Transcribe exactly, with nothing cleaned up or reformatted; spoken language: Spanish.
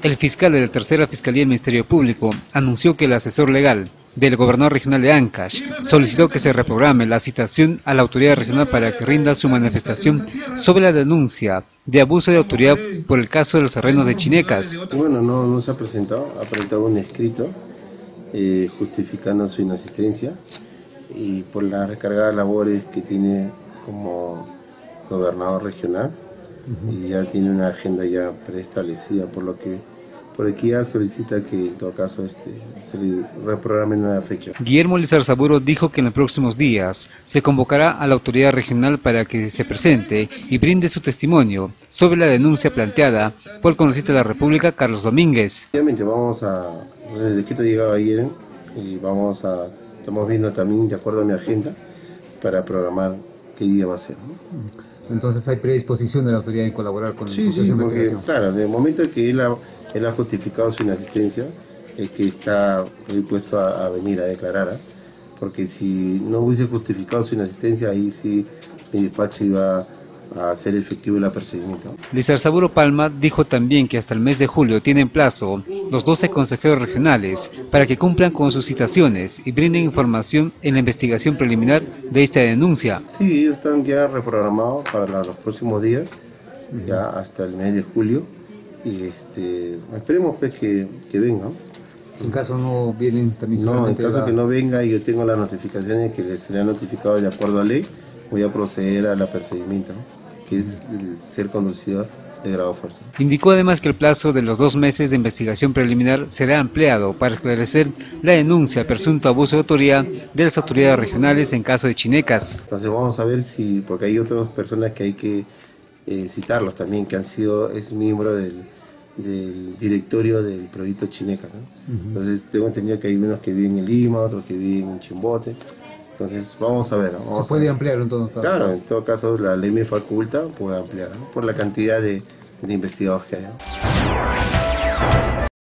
El fiscal de la tercera Fiscalía del Ministerio Público anunció que el asesor legal del gobernador regional de Ancash solicitó que se reprograme la citación a la autoridad regional para que rinda su manifestación sobre la denuncia de abuso de autoridad por el caso de los terrenos de Chinecas. Bueno, no, no se ha presentado, ha presentado un escrito eh, justificando su inasistencia y por las recargadas labores que tiene como gobernador regional. Y ya tiene una agenda ya preestablecida, por lo que por aquí ya solicita que en todo caso este, se le reprograme nueva fecha. Guillermo Lizarzaburo dijo que en los próximos días se convocará a la autoridad regional para que se presente y brinde su testimonio sobre la denuncia planteada por el congresista de la República, Carlos Domínguez. Obviamente vamos a, el decreto llegaba ayer y vamos a, estamos viendo también de acuerdo a mi agenda para programar qué día va a ser, ¿no? Entonces hay predisposición de la autoridad en colaborar con sí, el proceso sí, de porque, investigación. claro, de momento que él ha, él ha justificado su inasistencia, es que está dispuesto a, a venir a declarar, ¿eh? Porque si no hubiese justificado su inasistencia, ahí sí mi despacho iba a hacer efectivo el apercibimiento. Lizarzaburo Palma dijo también que hasta el mes de julio tienen plazo los doce consejeros regionales para que cumplan con sus citaciones y brinden información en la investigación preliminar de esta denuncia. Sí, ellos están ya reprogramados para los próximos días, ya hasta el mes de julio, y este, esperemos pues que, que vengan. Si en caso no vienen también No, en caso la... que no venga y yo tengo las notificaciones que se le han notificado de acuerdo a ley, voy a proceder al apercibimiento, ¿no? Que es el ser conducido de grado fuerza. Indicó además que el plazo de los dos meses de investigación preliminar será ampliado para esclarecer la denuncia al presunto abuso de autoridad de las autoridades regionales en caso de Chinecas. Entonces vamos a ver si, porque hay otras personas que hay que eh, citarlos también, que han sido ex miembros del, del directorio del proyecto Chinecas, ¿no? Uh-huh. Entonces tengo entendido que hay unos que viven en Lima, otros que viven en Chimbote. Entonces vamos a ver. Vamos ¿Se puede ver. ampliar en todo caso? Claro, en todo caso la ley me faculta, puede ampliar, ¿no? Por la cantidad de, de investigados que hay, ¿no?